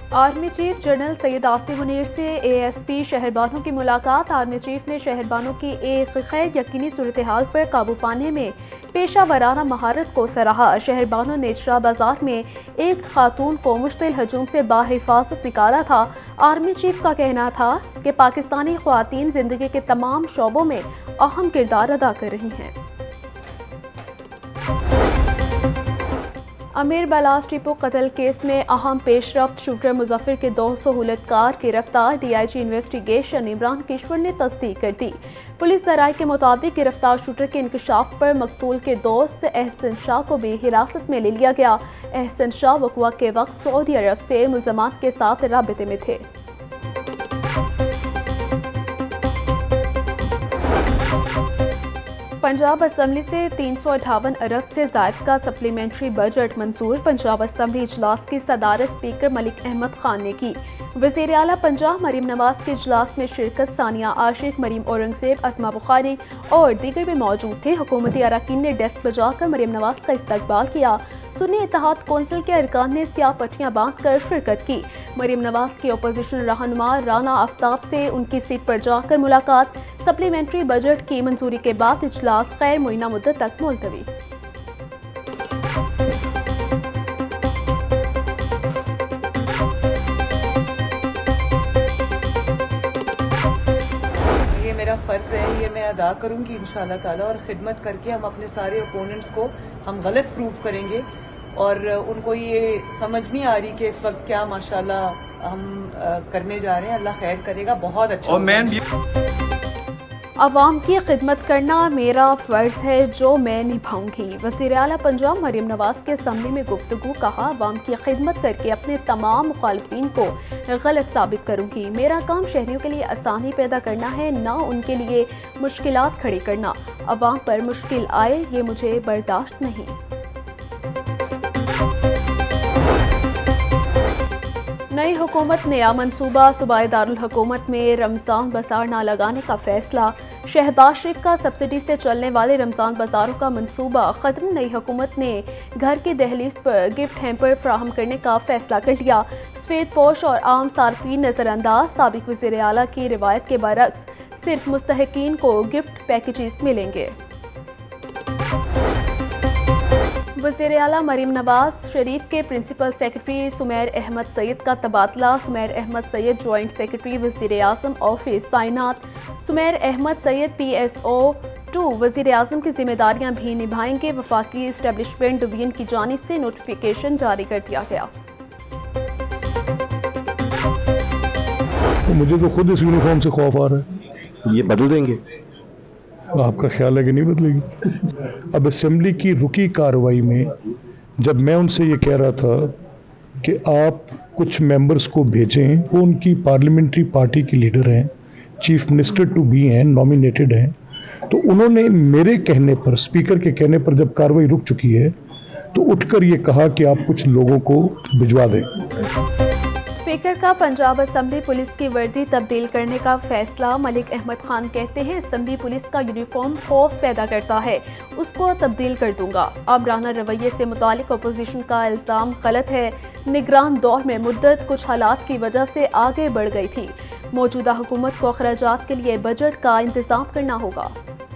Army chief general Syed Asim Munir से ASP Shaharbano की मुलाकात। आर्मी चीफ ने शहरबानों की एक गैर यकीनी सूरत हाल पर काबू पाने में पेशा वराना महारत को सराहा। शहरबानों ने नेचरा बाजार में एक खातून को मुश्तिल हजूम से बाहिफाजत निकाला था। आर्मी चीफ का कहना था कि पाकिस्तानी ख्वातीन जिंदगी के तमाम शोबों में अहम किरदार अदा कर रही हैं। अमीर बलास टिपो कत्ल केस में अहम पेशरफ्त शूटर मुजफ्फर के दो सहूलतकार गिरफ्तार। डीआईजी इन्वेस्टिगेशन इमरान किश्वर ने तस्दीक कर दी। पुलिस ज़राए के मुताबिक गिरफ्तार शूटर के इंकशाफ पर मकतूल के दोस्त एहसन शाह को भी हिरासत में ले लिया गया। एहसन शाह वक़्वा के वक्त सऊदी अरब से मुल्ज़मात के साथ राबिते में थे। पंजाब असम्बली से 358 अरब से ज़ायद का सप्लीमेंट्री बजट मंजूर। पंजाब असम्बली इजलास की सदारत स्पीकर मलिक अहमद खान ने की। वज़ीर आला पंजाब मरीम नवाज के इजलास में शिरकत सानिया आशिक, मरीम औरंगज़ेब, असमा बुखारी और दीगर भी मौजूद थे। हुकूमती अरकान ने डेस्क बजाकर मरीम नवाज का इस्तकबाल किया। सुन्नी इत्तेहाद कौंसिल के अरकान ने स्याह पट्टियां बांधकर शिरकत की। मरीम नवाज की अपोजिशन रहनुमा राना आफ्ताब से उनकी सीट पर जाकर मुलाकात। सप्लीमेंट्री बजट की मंजूरी के बाद इजलास गैर मुइना मुद्दत तक मुलतवी। ये मेरा फ़र्ज़ है, ये मैं अदा करूंगी इंशाअल्लाह ताला, और ख़िदमत करके हम अपने सारे ओपोनेंट्स को हम गलत प्रूफ करेंगे और उनको ये समझ नहीं आ रही कि इस वक्त क्या माशाल्लाह हम करने जा रहे हैं। अल्लाह खैर करेगा, बहुत अच्छा। और मैं अवाम की खिदमत करना मेरा फ़र्ज़ है जो मैं निभाऊंगी। वज़ीर आला पंजाब मरीम नवाज के असम्बली में गुफ्तगू। कहा, अवाम की खिदमत करके अपने तमाम मुखालिफिन को गलत साबित करूंगी। मेरा काम शहरियों के लिए आसानी पैदा करना है, ना उनके लिए मुश्किलात खड़ी करना। अवाम पर मुश्किल आए ये मुझे बर्दाश्त नहीं। नई हुकूमत नया मनसूबा। सूबाई दारुल हुकूमत में रमज़ान बाजार न लगाने का फैसला। शहबाज शरीफ का सब्सिडी से चलने वाले रमज़ान बाजारों का मनसूबा खत्म। नई हुकूमत ने घर की दहलीज पर गिफ्ट हैम्पर फराहम करने का फैसला कर लिया। सफ़ेद पोश और आम सार्फिन नज़रअंदाज। साबिक वज़ीर आला की रिवायत के बरक्स सिर्फ मुस्तहिकीन को गिफ्ट पैकेजेस मिलेंगे। वज़ीर आला मरीम नवाज शरीफ के प्रिंसिपल सेक्रेटरी सुमैर अहमद सैयद का तबादला। सुमैर अहमद सैयद जॉइंट सेक्रेटरी वज़ीर आज़म ऑफिस तैनात। सुमैर अहमद सैयद PSO2 वज़ीर आज़म की जिम्मेदारियां भी निभाएंगे। वफाकी इस्टेब्लिशमेंट डिवीजन की जानिब से नोटिफिकेशन जारी कर दिया गया। तो मुझे तो खुद इस यूनिफॉर्म से खौफ आ रहा है। ये बदल देंगे? आपका ख्याल है कि नहीं बदलेगी? अब असेंबली की रुकी कार्रवाई में जब मैं उनसे ये कह रहा था कि आप कुछ मेंबर्स को भेजें, वो उनकी पार्लियामेंट्री पार्टी के लीडर हैं, चीफ मिनिस्टर टू बी हैं, नॉमिनेटेड हैं, तो उन्होंने मेरे कहने पर, स्पीकर के कहने पर जब कार्रवाई रुक चुकी है तो उठकर ये कहा कि आप कुछ लोगों को भिजवा दें। स्पीकर का पंजाब असम्बली पुलिस की वर्दी तब्दील करने का फैसला। मलिक अहमद खान कहते हैं, असम्बली पुलिस का यूनिफॉर्म खौफ पैदा करता है, उसको तब्दील कर दूंगा। आबराना रवैये से मुतालिक अपोजिशन का इल्ज़ाम गलत है। निगरान दौर में मुद्दत कुछ हालात की वजह से आगे बढ़ गई थी। मौजूदा हुकूमत को अखराजात के लिए बजट का इंतजाम करना होगा।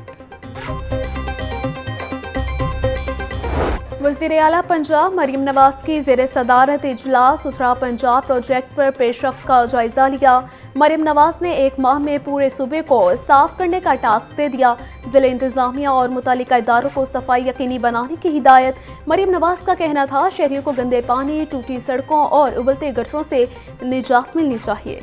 वज़ीर आला पंजाब मरीम नवाज की ज़ेर सदारत इजलास। उत्तरा पंजाब प्रोजेक्ट पर पेशरफ्त का जायजा लिया। मरीम नवाज ने 1 माह में पूरे सूबे को साफ करने का टास्क दे दिया। ज़िला इंतजामिया और मुतालिका इदारों को सफाई यकीनी बनाने की हिदायत। मरीम नवाज का कहना था, शहरियों को गंदे पानी, टूटी सड़कों और उबलते गटरों से निजात मिलनी चाहिए।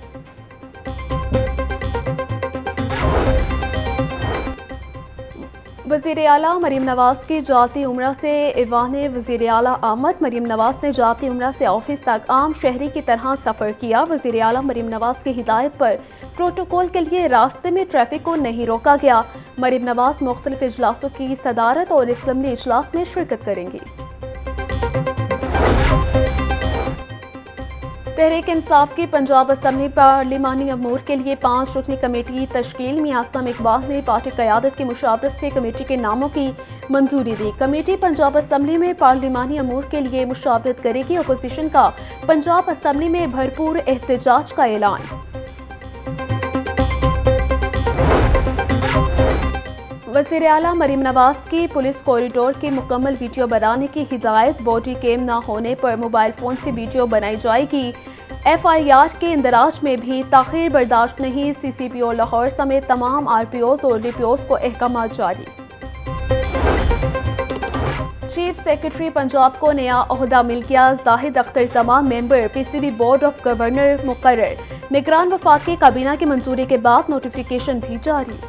वज़ीर आला मरीम नवाज की जाती उम्रा से ईवान वज़ीर आला आमद। मरीम नवाज ने जाती उम्रा से ऑफिस तक आम शहरी की तरह सफ़र किया। वज़ीर आला मरीम नवाज की हिदायत पर प्रोटोकॉल के लिए रास्ते में ट्रैफिक को नहीं रोका गया। मरीम नवाज मुख्तलिफ इजलासों की सदारत और असम्बली इजलास में शिरकत करेंगी। तहरीक इंसाफ की पंजाब असम्बली पार्लिमानी अमूर के लिए 5 रुकनी कमेटी तश्कील। मियां असलम इकबाल ने पार्टी क़यादत की मुशावरत से कमेटी के नामों की मंजूरी दी। कमेटी पंजाब असम्बली में पार्लिमानी अमूर के लिए मुशावरत करेगी। अपोजिशन का पंजाब असम्बली में भरपूर एहतजाज का ऐलान। वज़ीर आला मरीम नवाज की पुलिस कॉरिडोर की मुकम्मल वीडियो बनाने की हिदायत। बॉडी कैम न होने पर मोबाइल फ़ोन से वीडियो बनाई जाएगी। FIR के इंदराज में भी ताख़ीर बर्दाश्त नहीं। CCPO लाहौर समेत तमाम RPOs और DPOs को अहकाम जारी। चीफ सेक्रेटरी पंजाब को नया ओहदा मिल गया। Zahid Akhtar Zaman member PCB board of governor मुकर्रर। निगरान वफाकी काबीना की मंजूरी के बाद नोटिफिकेशन भी जारी।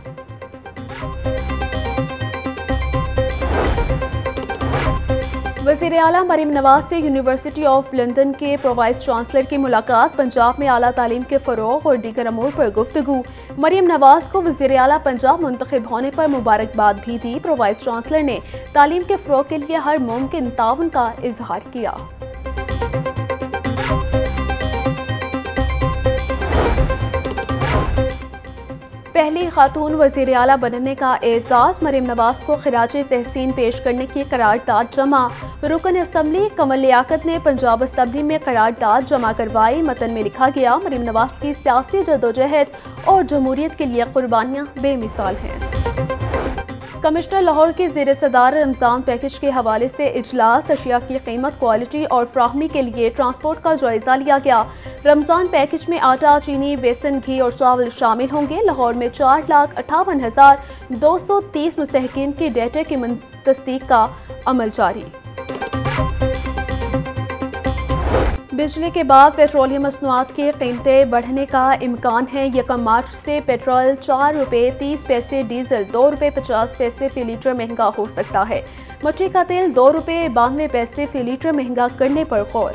वज़ीर आला मरीम नवाज से यूनिवर्सिटी ऑफ लंदन के प्रो वाइस चांसलर की मुलाकात। पंजाब में आला तालीम के फ़रोग़ और दीगर अमूर पर गुफ्तगू। मरीम नवाज को वज़ीर आला पंजाब मुंतखब होने पर मुबारकबाद भी दी। प्रो वाइस चांसलर ने तालीम के फ़रोग़ के लिए हर मुमकिन ताउन का इजहार किया। पहली खातून वज़ीर आला बनने का एजाज़। मरीम नवाज को खिराज तहसीन पेश करने की करारदाद जमा। रुकन असम्बली कमल लियाकत ने पंजाब असम्बली में करारदाद जमा करवाई। मतन में लिखा गया, मरीम नवाज की सियासी जदोजहद और जमहूरियत के लिए कुर्बानियाँ बेमिसाल हैं। कमिश्नर लाहौर की ज़ेर सदार रमज़ान पैकेज के हवाले से इजलास। अशिया की कीमत, क्वालिटी और फ्राहमी के लिए ट्रांसपोर्ट का जायजा लिया गया। रमज़ान पैकेज में आटा, चीनी, बेसन, घी और चावल शामिल होंगे। लाहौर में 4,58,230 मुस्तहिकीन की डेटा की तस्दीक का अमल जारी। बिजली के बाद पेट्रोलियम मसनूआत की कीमतें बढ़ने का इम्कान है। 1 मार्च से पेट्रोल 4 रुपये 30 पैसे, डीजल 2 रुपये 50 पैसे फी लीटर महंगा हो सकता है। मट्टी का तेल 2 रुपये 92 पैसे फी लीटर महंगा करने पर गौर।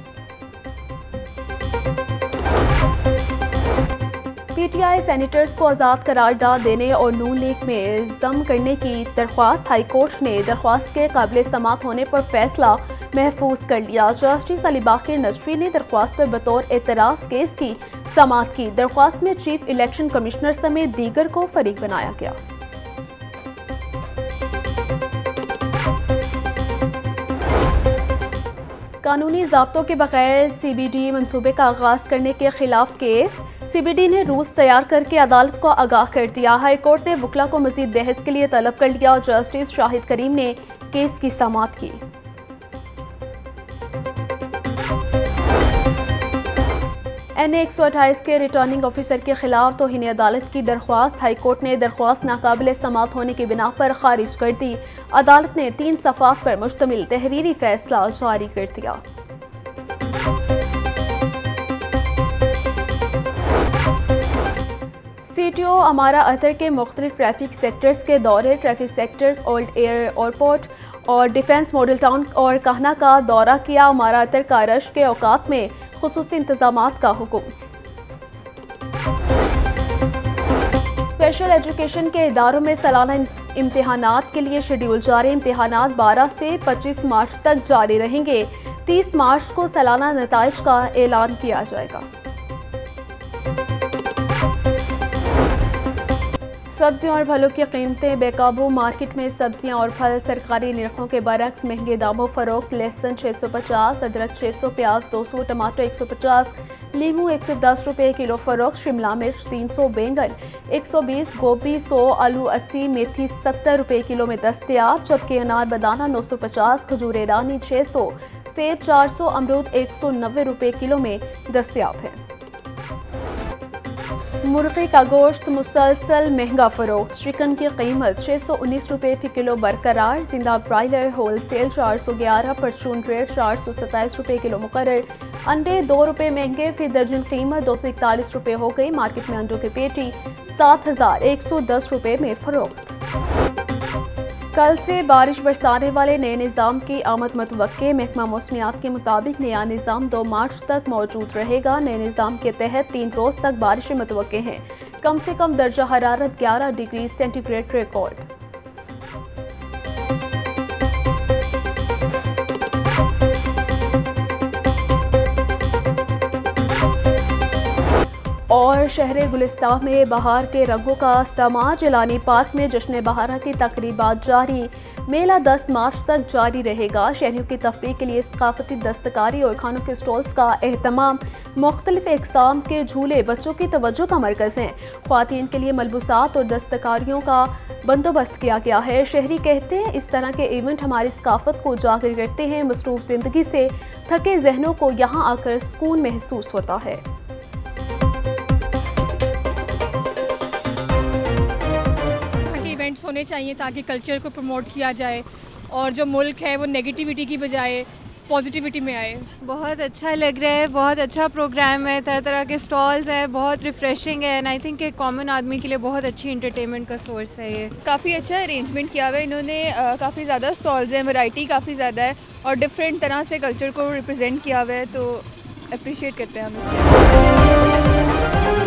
PTI सेनेटर्स को आज़ाद करारदाद देने और नून लीग में जम करने की दरख्वास्त। हाई कोर्ट ने दरख्वास्त के काबिल समाअत होने पर फैसला महफूज कर लिया। जस्टिस अली बाकर नजफी ने दरख्वास्त पर बतौर एतराज़ केस की समाअत की। दरख्वास्त में चीफ इलेक्शन कमिश्नर समेत दीगर को फरीक बनाया गया। कानूनी ज़ाब्तों के बगैर CBD मंसूबे का आगाज़ करने के खिलाफ केस। CBD ने रूल्स तैयार करके अदालत को आगाह कर दिया। हाई कोर्ट ने वकला को मजीद बहस के लिए तलब कर लिया। जस्टिस शाहिद करीम ने केस की समाअत की। NA 128 के रिटर्निंग ऑफिसर के खिलाफ तौहीन अदालत की दरख्वास्त। हाई कोर्ट ने दरख्वास्त नाकाबिल समाअत होने की बिना पर खारिज कर दी। अदालत ने 3 सफ़ात पर मुश्तमिल तहरीरी फैसला जारी कर दिया। CTO अमारा अतर के मुख्तलिफ ट्रैफिक सेक्टर्स के दौरे। ट्रैफिक सेक्टर्स, ओल्ड एयरपोर्ट और डिफेंस मॉडल टाउन और कहना का दौरा किया। अमारा अतर का रश के औकात में खुसूसी इंतजामात का हुक्म। स्पेशल एजुकेशन के इदारों में सालाना इम्तिहानात के लिए शेड्यूल जारी। इम्तिहानात 12 से 25 मार्च तक जारी रहेंगे। 30 मार्च को सालाना नताइज का ऐलान किया जाएगा। सब्जियों और फलों की कीमतें बेकाबू। मार्केट में सब्जियां और फल सरकारी निरखों के बरक्स महंगे दामों फरोख्त। लहसुन 650, अदरक 600, प्याज 200, टमाटर 150, लीमू 110 रुपये किलो फरोख्त। शिमला मिर्च 300, बैंगन 120, गोभी 100, आलू 80, मेथी 70 रुपये किलो में दस्तयाब। जबकि अनार बदाना 950, खजूर ईरानी 600, सेब 400, अमरूद 190 रुपये किलो में दस्तयाब है। मुर्गी का गोश्त मुसलसल महंगा फरोख्त। चिकन की कीमत 619 रुपये फी किलो बरकरार। जिंदा ब्रायलर होलसेल 411, परचून रेट 427 रुपये किलो मुकर्रर। अंडे 2 रुपये महंगे फी दर्जन, कीमत 241 रुपये हो गई। मार्केट में अंडों की पेटी 7110 रुपये में फरोख्त। कल से बारिश बरसाने वाले नए निज़ाम की आमद मतवक्के। महकमा मौसमियात के मुताबिक नया निज़ाम 2 मार्च तक मौजूद रहेगा। नए निज़ाम के तहत 3 रोज़ तक बारिशें मतवक्के हैं। कम से कम दर्जा हरारत 11 डिग्री सेंटीग्रेड रिकॉर्ड। शहर गुलिस्तान में बहार के रंगों का समा। जिलानी पार्क में जश्न बहार की तकरीबात जारी। मेला 10 मार्च तक जारी रहेगा। शहरियों की तफरीह के लिए सकाफती दस्तकारी और खानों के स्टॉल्स का एहतमाम। मुख्तलिफ इकसाम के झूले बच्चों की तवज्जो का मरकज़ हैं। ख्वातीन के लिए मलबूसात और दस्तकारियों का बंदोबस्त किया गया है। शहरी कहते हैं इस तरह के इवेंट हमारी सकाफत को उजागर करते हैं। मसरूफ जिंदगी से थके जहनों को यहाँ आकर सुकून महसूस होता है। इवेंट्स होने चाहिए ताकि कल्चर को प्रमोट किया जाए और जो मुल्क है वो नेगेटिविटी की बजाय पॉजिटिविटी में आए। बहुत अच्छा लग रहा है, बहुत अच्छा प्रोग्राम है, तरह तरह के स्टॉल्स हैं, बहुत रिफ्रेशिंग है एंड आई थिंक एक कॉमन आदमी के लिए बहुत अच्छी इंटरटेनमेंट का सोर्स है ये। काफ़ी अच्छा अरेंजमेंट किया हुआ है इन्होंने, काफ़ी ज़्यादा स्टॉल्स हैं, वैरायटी काफ़ी ज़्यादा है और डिफरेंट तरह से कल्चर को रिप्रेजेंट किया हुआ है, तो अप्रिशिएट करते हैं हम इसको।